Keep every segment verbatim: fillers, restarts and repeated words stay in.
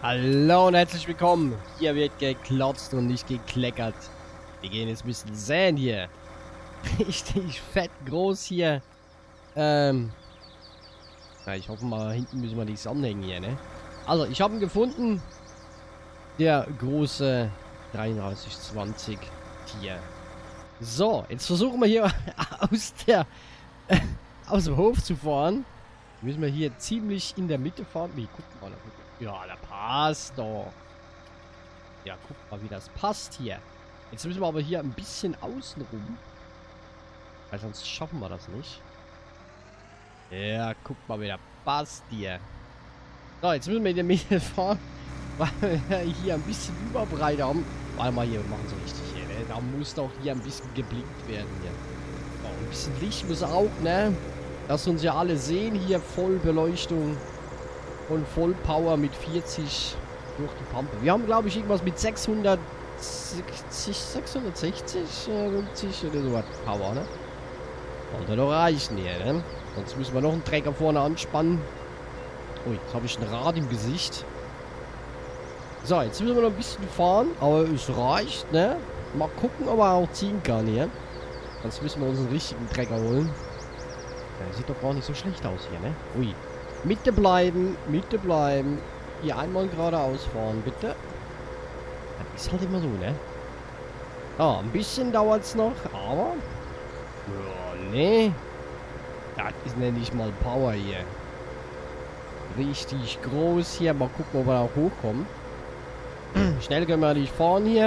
Hallo und herzlich willkommen. Hier wird geklotzt und nicht gekleckert. Wir gehen jetzt ein bisschen säen hier. Richtig fett groß hier. Ähm. Ja, ich hoffe mal, hinten müssen wir nichts anhängen hier, ne? Also, ich habe ihn gefunden. Der große dreiunddreißig zwanzig Tier. So, jetzt versuchen wir hier aus der aus dem Hof zu fahren. Müssen wir hier ziemlich in der Mitte fahren. Wie, guck mal, da, ja, da passt doch. Ja, guck mal, wie das passt hier. Jetzt müssen wir aber hier ein bisschen außen rum. Weil sonst schaffen wir das nicht. Ja, guck mal, wie das passt hier. So, jetzt müssen wir in der Mitte fahren. Weil wir hier ein bisschen Überbreite haben. Warte mal hier, wir machen so richtig hier, ne? Da muss doch hier ein bisschen geblinkt werden hier. Oh, ein bisschen Licht muss auch, ne? Dass uns ja alle sehen hier, Vollbeleuchtung und Vollpower mit vierzig durch die Pampe. Wir haben, glaube ich, irgendwas mit sechshundertsiebzig, sechshundertsechzig, fünfzig oder so was Power, ne? Sollte doch reichen hier, ne? Sonst müssen wir noch einen Trecker vorne anspannen. Ui, jetzt habe ich ein Rad im Gesicht. So, jetzt müssen wir noch ein bisschen fahren, aber es reicht, ne? Mal gucken, ob er auch ziehen kann hier. Sonst müssen wir uns einen richtigen Trecker holen. Ja, sieht doch gar nicht so schlecht aus hier, ne? Ui. Mitte bleiben, Mitte bleiben. Hier einmal geradeaus fahren, bitte. Das ist halt immer so, ne? Ja, ein bisschen dauert's noch, aber... Ja, ne? Das ist ne nicht mal Power hier. Richtig groß hier. Mal gucken, ob wir da hochkommen. Schnell können wir nicht fahren hier.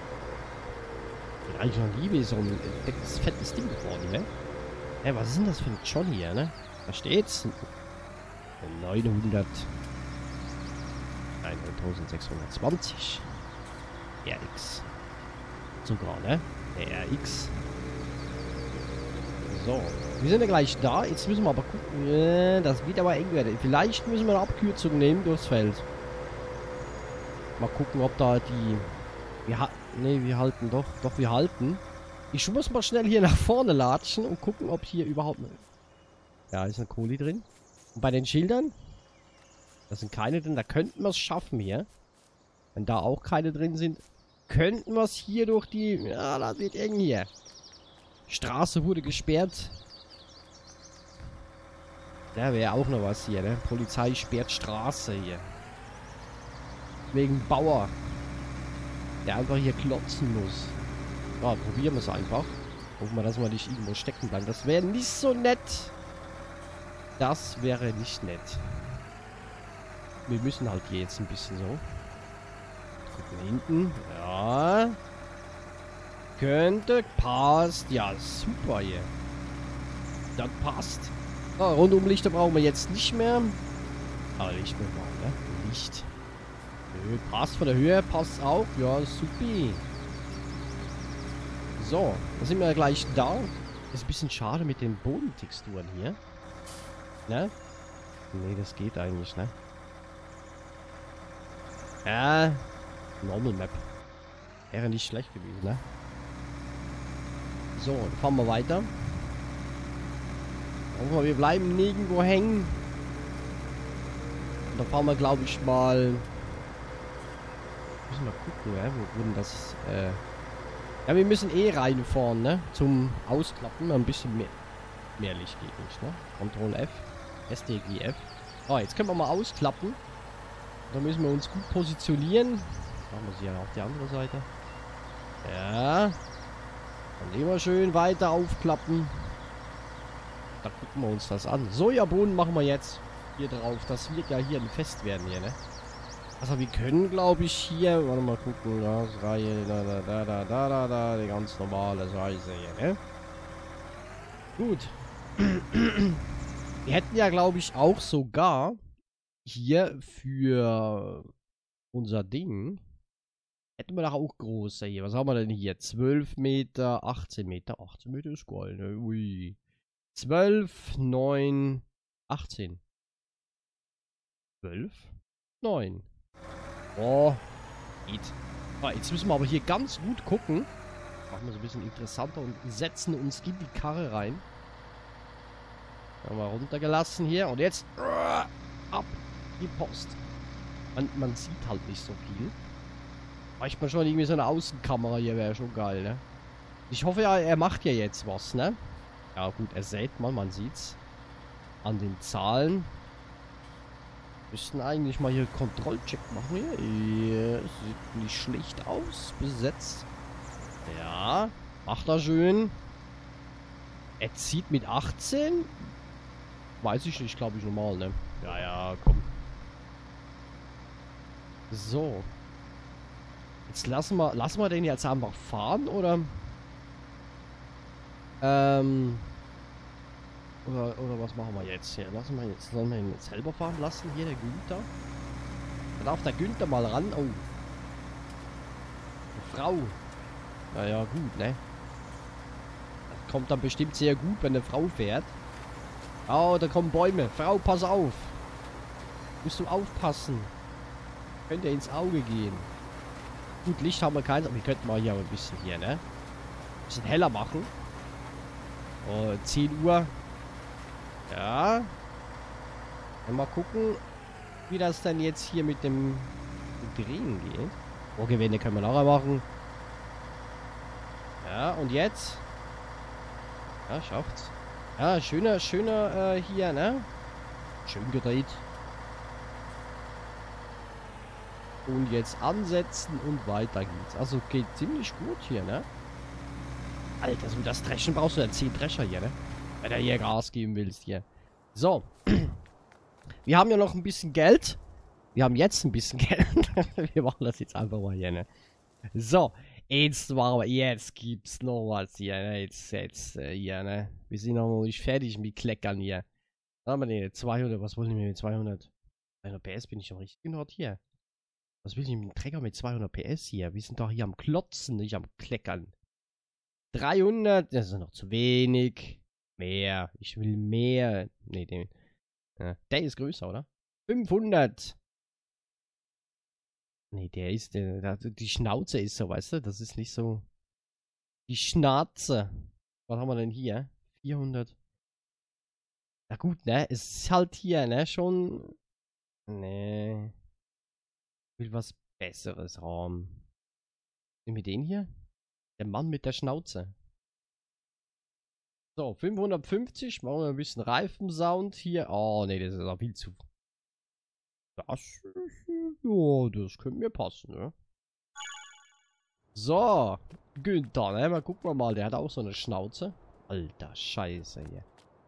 Ich eigentlich noch Liebe so ein dickes, fettes Ding gefahren, ne? Hey, was ist denn das für ein John hier, ne? Da steht's. neunhundert. eintausendsechshundertzwanzig. R X. Sogar, ne? Der R X. So. Wir sind ja gleich da. Jetzt müssen wir aber gucken. Äh, das wird aber eng werden. Vielleicht müssen wir eine Abkürzung nehmen durchs Feld. Mal gucken, ob da die... Wir ha ne, wir halten doch. Doch, wir halten. Ich muss mal schnell hier nach vorne latschen und gucken, ob hier überhaupt... Ja, ist eine Kohli drin. Und bei den Schildern? Da sind keine drin. Da könnten wir es schaffen hier. Wenn da auch keine drin sind, könnten wir es hier durch die... Ja, das wird eng hier. Straße wurde gesperrt. Da wäre auch noch was hier, ne? Polizei sperrt Straße hier. Wegen Bauer. Der einfach hier klotzen muss. Ja, probieren wir es einfach. Hoffen wir, dass wir nicht irgendwo stecken bleiben. Das wäre nicht so nett. Das wäre nicht nett. Wir müssen halt hier jetzt ein bisschen so. Gucken hinten. Ja. Könnte. Passt. Ja, super hier. Das passt. Oh, Rundumlichter brauchen wir jetzt nicht mehr. Aber Licht mehr brauchen, ne? Licht. Nö, passt von der Höhe. Passt auch. Ja, super. So, da sind wir ja gleich da. Ist ein bisschen schade mit den Bodentexturen hier. Ne? Ne, das geht eigentlich, ne? Ja, Normal Map. Wäre nicht schlecht gewesen, ne? So, dann fahren wir weiter. Hoffen wir, wir bleiben nirgendwo hängen. Und dann fahren wir, glaube ich, mal... Müssen wir gucken, ja, wo wurden das... Äh ja, wir müssen eh reinfahren, ne? Zum Ausklappen. Ein bisschen mehr, mehr Licht geht nicht, ne? Ctrl F. S D G F. Oh, jetzt können wir mal ausklappen. Da müssen wir uns gut positionieren. Machen wir sie ja auf die andere Seite. Ja. Dann sehen wir schön weiter aufklappen. Da gucken wir uns das an. Sojabohnen machen wir jetzt hier drauf. Das wird ja hier ein Fest werden hier, ne? Also wir können, glaube ich, hier... Warte mal gucken. Das Reihe... Da, da, da, da, da, da, da. Die ganz normale Scheiße hier, ne? Gut. Wir hätten ja, glaube ich, auch sogar hier für unser Ding... Hätten wir doch auch große hier. Was haben wir denn hier? zwölf Meter, achtzehn Meter. achtzehn Meter ist geil, ne? Ui. zwölf, neun, achtzehn. zwölf, neun. Oh, geht. Ah, jetzt müssen wir aber hier ganz gut gucken. Machen wir es ein bisschen interessanter und setzen uns in die Karre rein. Haben wir runtergelassen hier. Und jetzt uh, ab die Post. Man, man sieht halt nicht so viel. Reicht man schon irgendwie so eine Außenkamera hier, wäre schon geil, ne? Ich hoffe ja, er macht ja jetzt was, ne? Ja gut, er sieht mal, man sieht's. An den Zahlen. Müssten eigentlich mal hier Kontrollcheck machen hier. Ja, sieht nicht schlecht aus. Besetzt. Ja, macht er schön. Er zieht mit achtzehn. Weiß ich nicht, glaube ich normal, ne? Ja, ja, komm. So. Jetzt lassen wir, lassen wir den jetzt einfach fahren, oder? Ähm. Oder, oder was machen wir jetzt hier? Lassen wir jetzt, sollen wir ihn jetzt selber fahren lassen? Hier, der Günther. Da darf der Günther mal ran. Oh. Eine Frau. Naja, gut, ne? Das kommt dann bestimmt sehr gut, wenn eine Frau fährt. Oh, da kommen Bäume. Frau, pass auf. Musst du aufpassen. Könnte ins Auge gehen. Gut, Licht haben wir keins, aber wir könnten mal hier ein bisschen hier, ne? Ein bisschen heller machen. Oh, zehn Uhr. Ja. Dann mal gucken, wie das dann jetzt hier mit dem Drehen geht. Vorgewende können wir nachher machen. Ja, und jetzt? Ja, schafft's. Ja, schöner, schöner äh, hier, ne? Schön gedreht. Und jetzt ansetzen und weiter geht's. Also geht ziemlich gut hier, ne? Alter, so das Dreschen brauchst du ja zehn Drescher hier, ne? Wenn du hier Gas geben willst hier. So. Wir haben ja noch ein bisschen Geld. Wir haben jetzt ein bisschen Geld. Wir machen das jetzt einfach mal hier, ne? So. Jetzt machen wir, jetzt gibt's noch was hier, ne? Jetzt, jetzt, äh, hier, ne? Wir sind noch nicht fertig mit Kleckern hier. Was haben wir denn? zweihundert, was wollen wir mit zweihundert? zweihundert P S bin ich am richtigen Ort hier. Was will ich mit dem Trecker mit zweihundert P S hier? Wir sind doch hier am Klotzen, nicht am Kleckern. dreihundert, das ist noch zu wenig. Mehr. Ich will mehr. Ne, den. Ja, der ist größer, oder? fünfhundert. Ne, der ist. Der, die Schnauze ist so, weißt du? Das ist nicht so. Die Schnauze. Was haben wir denn hier? vierhundert. Na gut, ne? Es ist halt hier, ne? Schon. Ne. Ich will was Besseres haben. Nehmen wir den hier? Der Mann mit der Schnauze. So, fünfhundertfünfzig. Machen wir ein bisschen Reifensound hier. Oh, ne, das ist auch viel zu. Das, ja, das könnte mir passen, ne? So, Günther, ne? Mal gucken wir mal. Der hat auch so eine Schnauze. Alter Scheiße hier.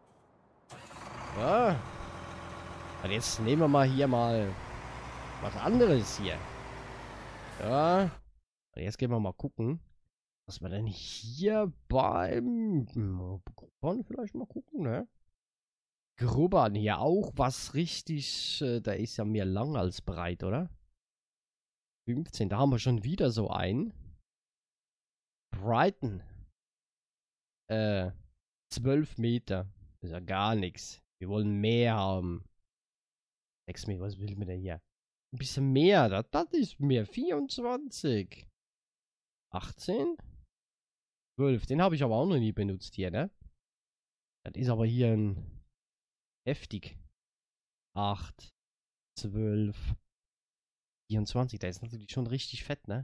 Ja. Und jetzt nehmen wir mal hier mal was anderes hier. Ja. Und jetzt gehen wir mal gucken. Was wir denn hier beim Grubbern vielleicht mal gucken, ne? Grubbern hier auch was richtig, äh, da ist ja mehr lang als breit, oder? fünfzehn, da haben wir schon wieder so einen. Brighton. Äh, zwölf Meter. Das ist ja gar nichts. Wir wollen mehr haben. sechs Meter, was will mir denn hier? Ein bisschen mehr, das, das ist mehr. vierundzwanzig. achtzehn. zwölf, den habe ich aber auch noch nie benutzt hier, ne? Das ist aber hier ein heftig. acht, zwölf, vierundzwanzig, der ist natürlich schon richtig fett, ne?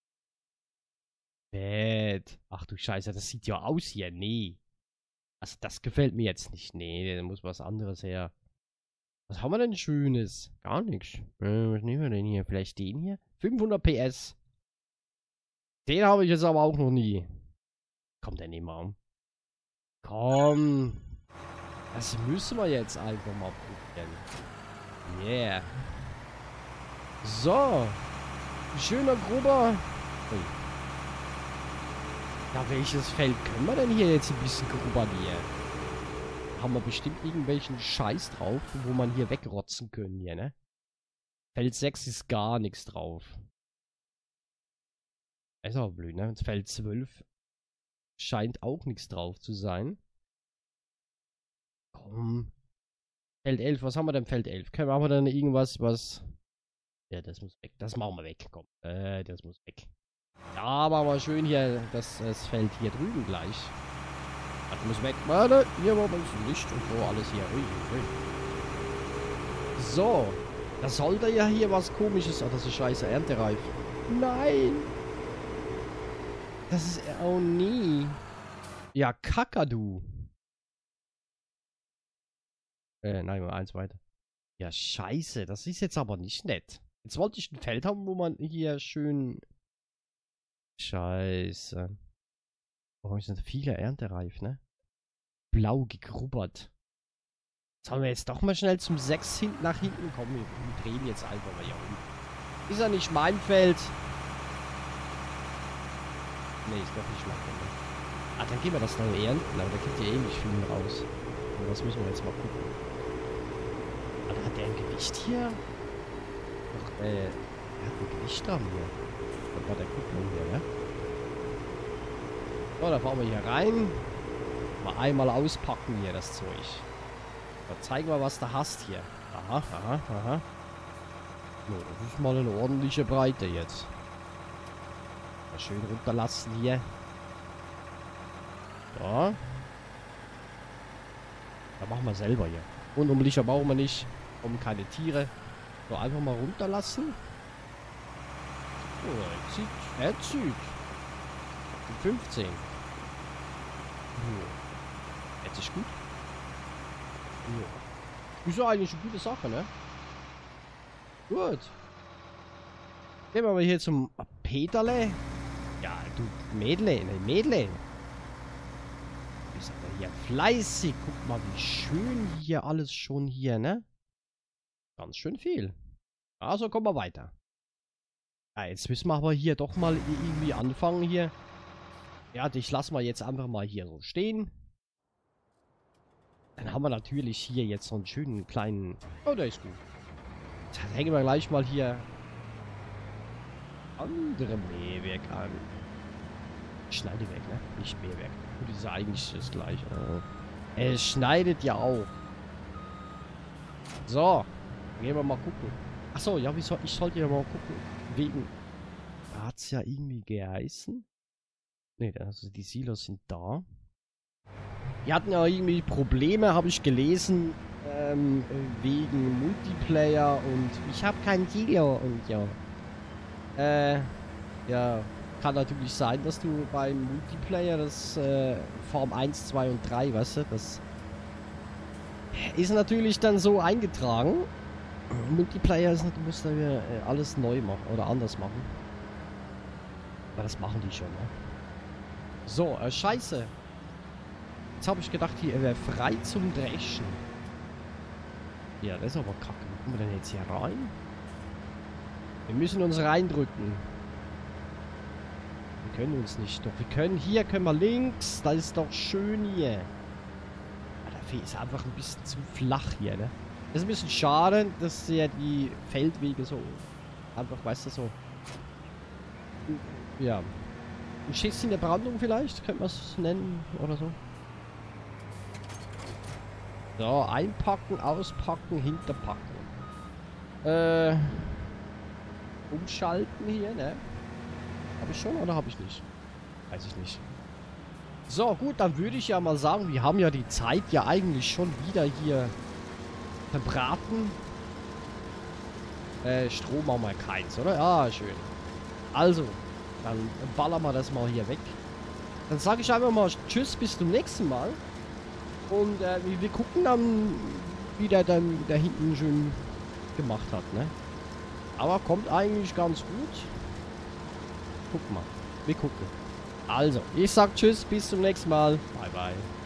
Fett. Ach du Scheiße, das sieht ja aus hier, nee. Also das gefällt mir jetzt nicht, nee, da muss was anderes her. Was haben wir denn Schönes? Gar nichts. Äh, was nehmen wir denn hier? Vielleicht den hier? fünfhundert P S. Den habe ich jetzt aber auch noch nie. Kommt der nicht mal um. Komm. Das müssen wir jetzt einfach mal probieren. Yeah. So. Schöner Grubber. Ui. Ja, welches Feld können wir denn hier jetzt ein bisschen grubbern hier? Haben wir bestimmt irgendwelchen Scheiß drauf, wo man hier wegrotzen können hier, ne? Feld sechs ist gar nichts drauf. Ist auch blöd, ne? Feld zwölf scheint auch nichts drauf zu sein. Komm. Feld elf, was haben wir denn Feld elf? Können wir, haben wir denn irgendwas, was... Ja, das muss weg. Das machen wir weg, komm. Äh, das muss weg. Ja, machen wir schön hier das, das Feld hier drüben gleich. Das muss weg. Warte, hier war das Licht und so alles hier. Ui, ui. So. Da sollte ja hier was Komisches... Oh, das ist scheiße Erntereif. Nein! Das ist... Oh, nie. Ja, Kakadu. Äh, nein, mal eins weiter. Ja, scheiße. Das ist jetzt aber nicht nett. Jetzt wollte ich ein Feld haben, wo man hier schön... Scheiße. Warum sind viele erntereif, ne? Blau gegrubbert. Sollen wir jetzt doch mal schnell zum sechs hinten nach hinten kommen? Wir drehen jetzt einfach mal hier um. Ist ja nicht mein Feld. Ne, ist doch nicht mein Feld. Ah, dann gehen wir das noch ernten, aber da kriegt ihr eh nicht viel raus. Und das müssen wir jetzt mal gucken. Ah, hat der ein Gewicht hier? Doch, äh, er hat ein Gewicht da hier. Das war der Kupplung hier, ne? So, da fahren wir hier rein. Mal einmal auspacken hier das Zeug. Da zeigen wir, was du hast hier. Aha, aha, aha. So, das ist mal eine ordentliche Breite jetzt. Mal schön runterlassen hier. So. Da machen wir selber hier. Rundumlicher brauchen wir nicht. Kommen keine Tiere. So, einfach mal runterlassen. So, er zieht. Er zieht. fünfzehn. Ja. Jetzt ist gut. Ja. Ist ja eigentlich eine gute Sache, ne? Gut. Gehen wir mal hier zum Peterle. Ja, du Mädle, ne, Mädle. Du bist aber hier fleißig. Guck mal, wie schön hier alles schon hier, ne? Ganz schön viel. Also kommen wir weiter. Ja, jetzt müssen wir aber hier doch mal irgendwie anfangen hier. Ja, ich lasse mal jetzt einfach mal hier so stehen. Dann haben wir natürlich hier jetzt so einen schönen kleinen... Oh, der ist gut. Dann hängen wir gleich mal hier andere Mähwerk an. Schneidewerk, ne? Nicht Mähwerk. Gut, das ist eigentlich das gleiche. Es schneidet ja auch. So. Dann gehen wir mal gucken. Achso, ja, wie soll, ich sollte ja mal gucken. Wegen... Da hat es ja irgendwie geheißen. Ne, also die Silos sind da. Die hatten ja irgendwie Probleme, habe ich gelesen, ähm, wegen Multiplayer und ich habe kein Silo und ja. Äh, ja, kann natürlich sein, dass du beim Multiplayer das äh, Form eins, zwei und drei, weißt du, das ist natürlich dann so eingetragen. Multiplayer ist, du musst da wieder alles neu machen oder anders machen. Aber das machen die schon, ne? So, äh, scheiße. Jetzt habe ich gedacht, hier, er wäre frei zum Dreschen. Ja, das ist aber kacke. Wie kommen wir denn jetzt hier rein? Wir müssen uns reindrücken. Wir können uns nicht. Doch, wir können. Hier können wir links. Das ist doch schön hier. Aber der ist einfach ein bisschen zu flach hier, ne? Das ist ein bisschen schade, dass ja die Feldwege so einfach, weißt du, so. Ja. Ein Schiss in der Brandung vielleicht, könnte man es nennen oder so. So, einpacken, auspacken, hinterpacken. Äh, umschalten hier, ne? Habe ich schon oder habe ich nicht? Weiß ich nicht. So, gut, dann würde ich ja mal sagen, wir haben ja die Zeit ja eigentlich schon wieder hier verbraten. Äh, Strom haben wir keins, oder? Ja, schön. Also, dann ballern wir das mal hier weg. Dann sage ich einfach mal Tschüss, bis zum nächsten Mal. Und äh, wir gucken dann, wie der dann da hinten schön gemacht hat, ne? Aber kommt eigentlich ganz gut. Guck mal, wir gucken. Also, ich sag Tschüss, bis zum nächsten Mal. Bye, bye.